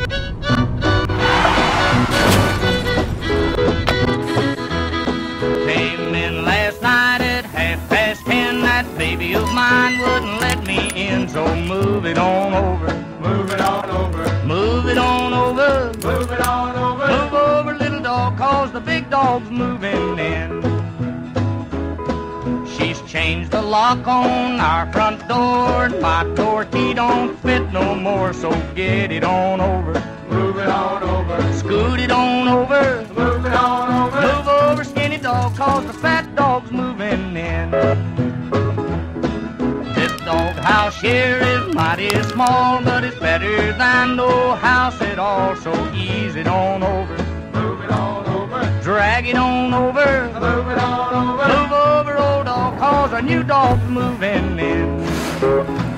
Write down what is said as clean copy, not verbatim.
Came in last night at 10:30. That baby of mine wouldn't let me in, so move it on over. Move it on over. Move it on over. Move it on over. Move over, little dog, 'cause the big dog's moving in. She's changed the lock on our front door, and my door key don't fit no more, so get it on over. Move it on over. Scoot it on over. Move it on over. Move over, skinny dog, 'cause the fat dog's moving in. This dog house here is mighty small, but it's better than no house at all, so ease it on over. Move it on over. Drag it on over. Move it on over. Move over, old dog, 'cause a new dog's moving in.